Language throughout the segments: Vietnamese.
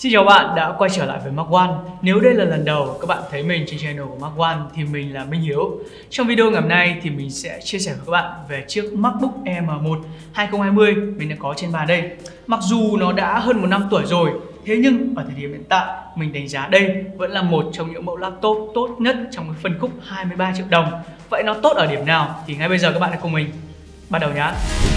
Xin chào bạn đã quay trở lại với Mark One. Nếu đây là lần đầu các bạn thấy mình trên channel của Mark One thì mình là Minh Hiếu. Trong video ngày hôm nay thì mình sẽ chia sẻ với các bạn về chiếc MacBook Air M1 2020 mình đã có trên bàn đây. Mặc dù nó đã hơn một năm tuổi rồi, thế nhưng ở thời điểm hiện tại mình đánh giá đây vẫn là một trong những mẫu laptop tốt nhất trong cái phân khúc 23 triệu đồng. Vậy nó tốt ở điểm nào thì ngay bây giờ các bạn hãy cùng mình bắt đầu nhé.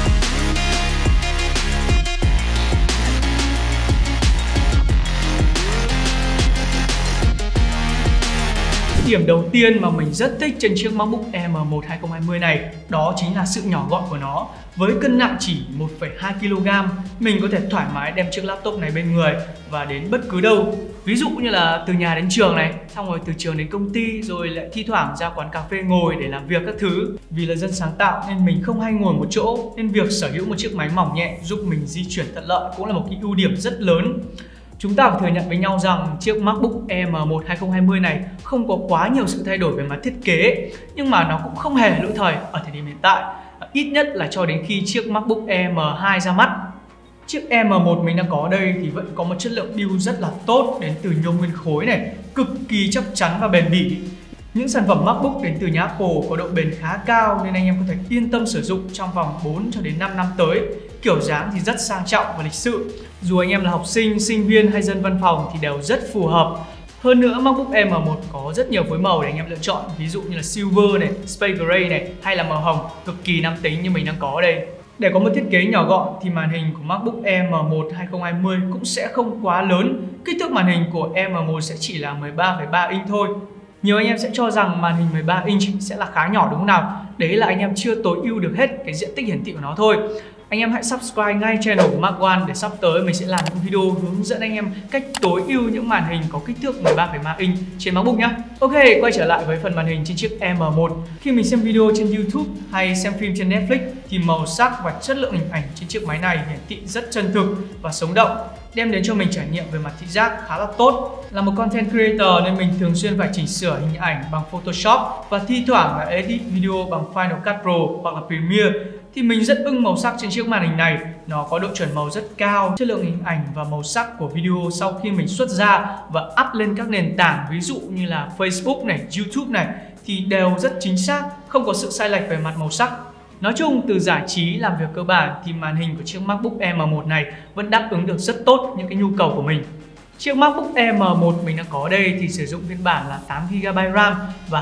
Điểm đầu tiên mà mình rất thích trên chiếc MacBook Air M1 2020 này đó chính là sự nhỏ gọn của nó. Với cân nặng chỉ 1,2 kg, mình có thể thoải mái đem chiếc laptop này bên người và đến bất cứ đâu. Ví dụ như là từ nhà đến trường này, xong rồi từ trường đến công ty, rồi lại thi thoảng ra quán cà phê ngồi để làm việc các thứ. Vì là dân sáng tạo nên mình không hay ngồi một chỗ, nên việc sở hữu một chiếc máy mỏng nhẹ giúp mình di chuyển thuận lợi cũng là một cái ưu điểm rất lớn. Chúng ta phải thừa nhận với nhau rằng chiếc MacBook Air M1 2020 này không có quá nhiều sự thay đổi về mặt thiết kế, nhưng mà nó cũng không hề lỗi thời ở thời điểm hiện tại, ít nhất là cho đến khi chiếc MacBook Air M2 ra mắt. Chiếc Air M1 mình đang có đây thì vẫn có một chất lượng build rất là tốt đến từ nhôm nguyên khối này, cực kỳ chắc chắn và bền bỉ. Những sản phẩm MacBook đến từ nhà Apple có độ bền khá cao nên anh em có thể yên tâm sử dụng trong vòng 4 cho đến 5 năm tới. Kiểu dáng thì rất sang trọng và lịch sự. Dù anh em là học sinh, sinh viên hay dân văn phòng thì đều rất phù hợp. Hơn nữa, MacBook Air M1 có rất nhiều phối màu để anh em lựa chọn, ví dụ như là Silver này, Space Gray này hay là màu hồng, cực kỳ nam tính như mình đang có ở đây. Để có một thiết kế nhỏ gọn thì màn hình của MacBook Air M1 2020 cũng sẽ không quá lớn. Kích thước màn hình của Air M1 sẽ chỉ là 13,3 inch thôi. Nhiều anh em sẽ cho rằng màn hình 13 inch sẽ là khá nhỏ đúng không nào? Đấy là anh em chưa tối ưu được hết cái diện tích hiển thị của nó thôi. Anh em hãy subscribe ngay channel của Mark One để sắp tới mình sẽ làm những video hướng dẫn anh em cách tối ưu những màn hình có kích thước 13,3 inch trên MacBook nhé. Ok, quay trở lại với phần màn hình trên chiếc Air M1. Khi mình xem video trên YouTube hay xem phim trên Netflix thì màu sắc và chất lượng hình ảnh trên chiếc máy này hiển thị rất chân thực và sống động, đem đến cho mình trải nghiệm về mặt thị giác khá là tốt. Là một content creator nên mình thường xuyên phải chỉnh sửa hình ảnh bằng Photoshop và thi thoảng là edit video bằng Final Cut Pro hoặc là Premiere. Thì mình rất ưng màu sắc trên chiếc màn hình này. Nó có độ chuẩn màu rất cao, chất lượng hình ảnh và màu sắc của video sau khi mình xuất ra và up lên các nền tảng ví dụ như là Facebook này, YouTube này thì đều rất chính xác, không có sự sai lệch về mặt màu sắc. Nói chung, từ giải trí, làm việc cơ bản thì màn hình của chiếc MacBook Air M1 này vẫn đáp ứng được rất tốt những cái nhu cầu của mình. Chiếc MacBook Air M1 mình đang có đây thì sử dụng phiên bản là 8GB RAM và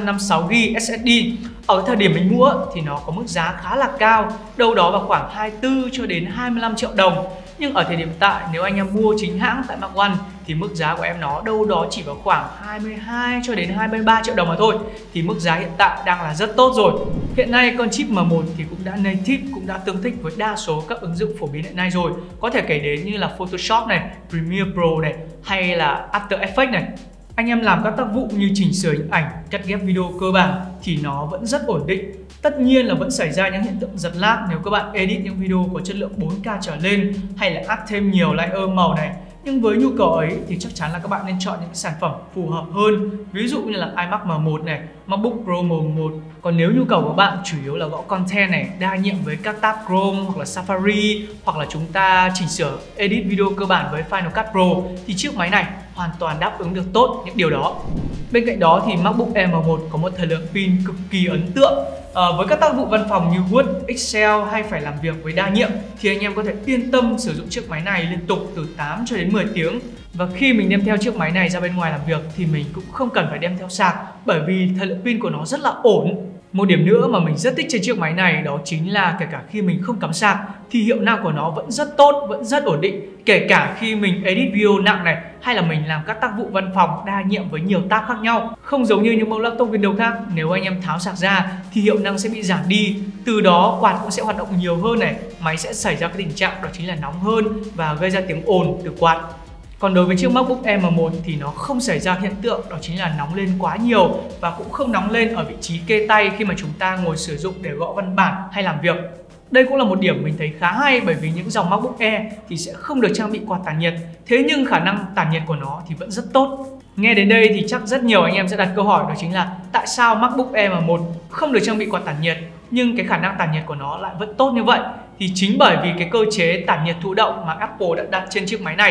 256GB SSD. Ở thời điểm mình mua thì nó có mức giá khá là cao, đâu đó vào khoảng 24 cho đến 25 triệu đồng. Nhưng ở thời điểm hiện tại nếu anh em mua chính hãng tại Mark One thì mức giá của em nó đâu đó chỉ vào khoảng 22 cho đến 23 triệu đồng mà thôi. Thì mức giá hiện tại đang là rất tốt rồi. Hiện nay con chip M1 thì cũng đã native, cũng đã tương thích với đa số các ứng dụng phổ biến hiện nay rồi. Có thể kể đến như là Photoshop này, Premiere Pro này hay là After Effects này. Anh em làm các tác vụ như chỉnh sửa hình ảnh, cắt ghép video cơ bản thì nó vẫn rất ổn định. Tất nhiên là vẫn xảy ra những hiện tượng giật lag nếu các bạn edit những video có chất lượng 4K trở lên hay là áp thêm nhiều layer màu này. Nhưng với nhu cầu ấy thì chắc chắn là các bạn nên chọn những sản phẩm phù hợp hơn. Ví dụ như là iMac M1 này, MacBook Pro M1. Còn nếu nhu cầu của bạn chủ yếu là gõ content này, đa nhiệm với các tab Chrome hoặc là Safari, hoặc là chúng ta chỉnh sửa edit video cơ bản với Final Cut Pro thì chiếc máy này hoàn toàn đáp ứng được tốt những điều đó. Bên cạnh đó thì MacBook Air M1 có một thời lượng pin cực kỳ ấn tượng. Với các tác vụ văn phòng như Word, Excel hay phải làm việc với đa nhiệm thì anh em có thể yên tâm sử dụng chiếc máy này liên tục từ 8 cho đến 10 tiếng. Và khi mình đem theo chiếc máy này ra bên ngoài làm việc thì mình cũng không cần phải đem theo sạc, bởi vì thời lượng pin của nó rất là ổn. Một điểm nữa mà mình rất thích trên chiếc máy này đó chính là kể cả khi mình không cắm sạc thì hiệu năng của nó vẫn rất tốt, vẫn rất ổn định. Kể cả khi mình edit video nặng này hay là mình làm các tác vụ văn phòng đa nhiệm với nhiều tab khác nhau. Không giống như những mẫu laptop Windows khác, nếu anh em tháo sạc ra thì hiệu năng sẽ bị giảm đi. Từ đó quạt cũng sẽ hoạt động nhiều hơn này, máy sẽ xảy ra cái tình trạng đó chính là nóng hơn và gây ra tiếng ồn từ quạt. Còn đối với chiếc MacBook Air M1 thì nó không xảy ra hiện tượng đó chính là nóng lên quá nhiều và cũng không nóng lên ở vị trí kê tay khi mà chúng ta ngồi sử dụng để gõ văn bản hay làm việc. Đây cũng là một điểm mình thấy khá hay, bởi vì những dòng MacBook Air thì sẽ không được trang bị quạt tản nhiệt, thế nhưng khả năng tản nhiệt của nó thì vẫn rất tốt. Nghe đến đây thì chắc rất nhiều anh em sẽ đặt câu hỏi đó chính là tại sao MacBook Air M1 không được trang bị quạt tản nhiệt nhưng cái khả năng tản nhiệt của nó lại vẫn tốt như vậy? Thì chính bởi vì cái cơ chế tản nhiệt thụ động mà Apple đã đặt trên chiếc máy này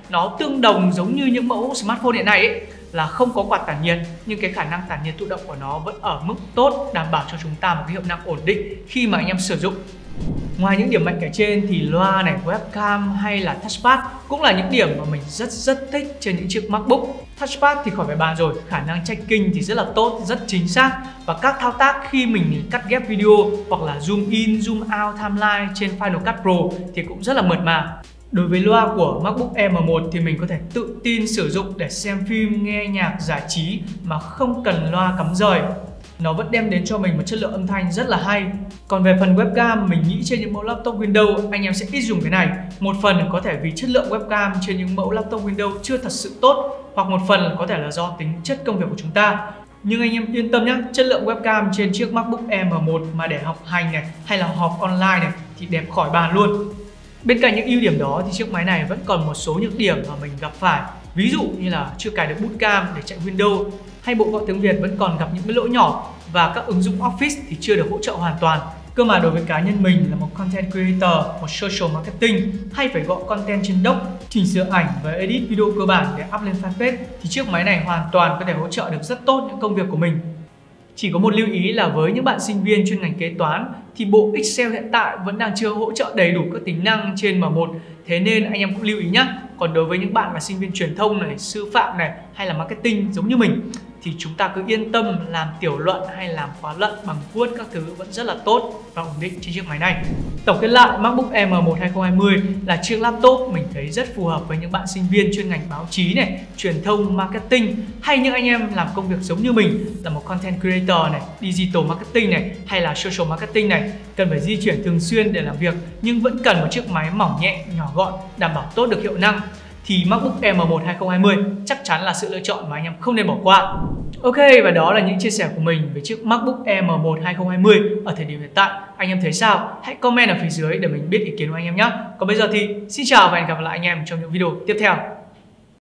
nó tương đồng giống như những mẫu smartphone hiện nay ấy, là không có quạt tản nhiệt, nhưng cái khả năng tản nhiệt thụ động của nó vẫn ở mức tốt, đảm bảo cho chúng ta một cái hiệu năng ổn định khi mà anh em sử dụng. Ngoài những điểm mạnh kể trên thì loa này, webcam hay là touchpad cũng là những điểm mà mình rất thích trên những chiếc MacBook. Touchpad thì khỏi phải bàn rồi, khả năng tracking thì rất là tốt, rất chính xác, và các thao tác khi mình cắt ghép video hoặc là zoom in, zoom out timeline trên Final Cut Pro thì cũng rất là mượt mà. Đối với loa của MacBook Air M1 thì mình có thể tự tin sử dụng để xem phim, nghe nhạc, giải trí mà không cần loa cắm rời. Nó vẫn đem đến cho mình một chất lượng âm thanh rất là hay. Còn về phần webcam, mình nghĩ trên những mẫu laptop Windows anh em sẽ ít dùng cái này. Một phần có thể vì chất lượng webcam trên những mẫu laptop Windows chưa thật sự tốt, hoặc một phần có thể là do tính chất công việc của chúng ta. Nhưng anh em yên tâm nhé, chất lượng webcam trên chiếc MacBook Air M1 mà để học hành này hay là họp online này thì đẹp khỏi bàn luôn. Bên cạnh những ưu điểm đó thì chiếc máy này vẫn còn một số những điểm mà mình gặp phải. Ví dụ như là chưa cài được bootcamp để chạy Windows, hay bộ gọi tiếng Việt vẫn còn gặp những cái lỗi nhỏ, và các ứng dụng Office thì chưa được hỗ trợ hoàn toàn. Cơ mà đối với cá nhân mình là một content creator, một social marketing, hay phải gọi content trên doc, chỉnh sửa ảnh và edit video cơ bản để up lên fanpage thì chiếc máy này hoàn toàn có thể hỗ trợ được rất tốt những công việc của mình. Chỉ có một lưu ý là với những bạn sinh viên chuyên ngành kế toán thì bộ Excel hiện tại vẫn đang chưa hỗ trợ đầy đủ các tính năng trên M1, thế nên anh em cũng lưu ý nhé. Còn đối với những bạn là sinh viên truyền thông này, sư phạm này hay là marketing giống như mình thì chúng ta cứ yên tâm làm tiểu luận hay làm khóa luận bằng Word các thứ vẫn rất là tốt và ổn định trên chiếc máy này. Tổng kết lại, MacBook Air M1 2020 là chiếc laptop mình thấy rất phù hợp với những bạn sinh viên chuyên ngành báo chí này, truyền thông, marketing, hay những anh em làm công việc giống như mình là một content creator này, digital marketing này hay là social marketing này, cần phải di chuyển thường xuyên để làm việc nhưng vẫn cần một chiếc máy mỏng nhẹ, nhỏ gọn, đảm bảo tốt được hiệu năng. Thì MacBook Air M1 2020 chắc chắn là sự lựa chọn mà anh em không nên bỏ qua. Ok, và đó là những chia sẻ của mình về chiếc MacBook Air M1 2020 ở thời điểm hiện tại. Anh em thấy sao? Hãy comment ở phía dưới để mình biết ý kiến của anh em nhé. Còn bây giờ thì xin chào và hẹn gặp lại anh em trong những video tiếp theo.